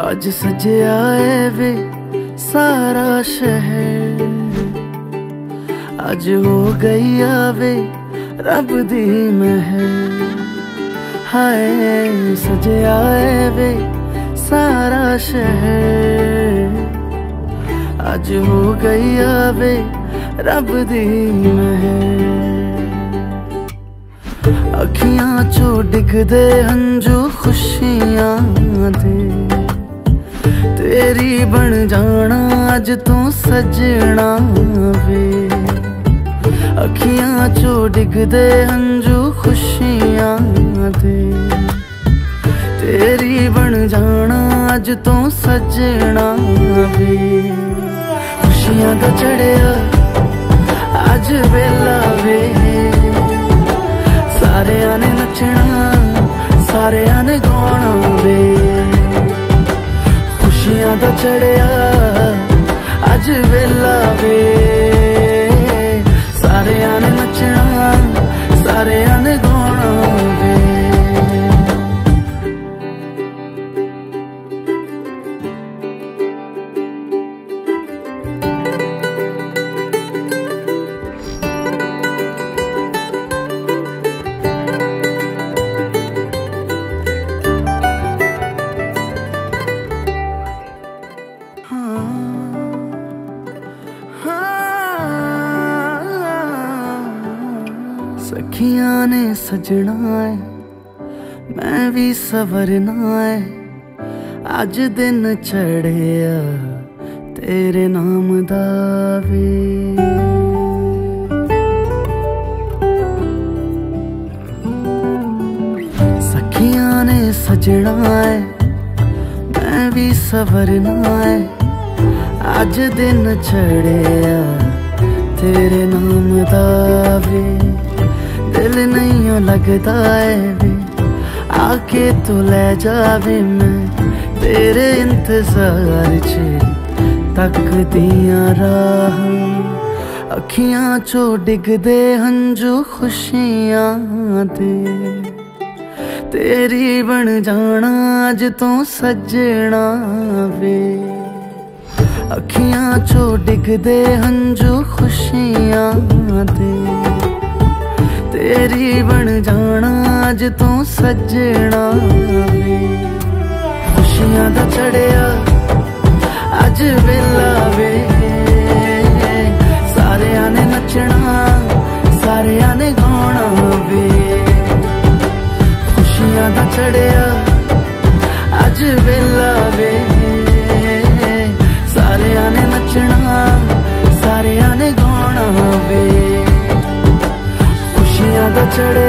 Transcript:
आज सजया है वे सारा शहर, आज हो गई आवे रब दी महर। हाय सजया है वे सारा शहर, आज हो गई आवे रब दी महर। अखियां चो डिगदे हंजू खुशियां दे, तेरी बन जाना अज तू सजना वे। अखियां चो डिगदे हंजू खुशियां दे, तेरी बन जाना अज तू सजना वे। खुशियां दा चढ़िया अज वेला वे, सारेयां ने नचना सारेयां ने गाना वे। खुशियां दा चढ़िया अज वेला वे, सारेयां ने नचना सारेयां ने गाना वे। सखियां ने सजना है मैं भी सवरना है, अज दिन चढ़िया तेरे नाम दा वे। सखियां ने सजना है मैं भी सवरना है, अज दिन चढ़िया तेरे नाम दा वे। दिल नहीं लगता है वे आके तू ले जावे, मैं तेरे इंतजार च तक दिया राह। अखियां चो डिगदे हंजू खुशियां दे, तेरी बन जाना अज तू सजना वे। अखियां चो डिगदे हंजू खुशियां दे, तेरी बन जाना अज तू सजना वे। खुशियां दा चढ़िया अज वेला वे, सारेयां ने नचना सारेयां ने गाना वे। खुशियां दा चढ़िया अज वेला वे, सारेयां ने नचना सारेयां ने गाना वे। खुशियां दा चढ़िया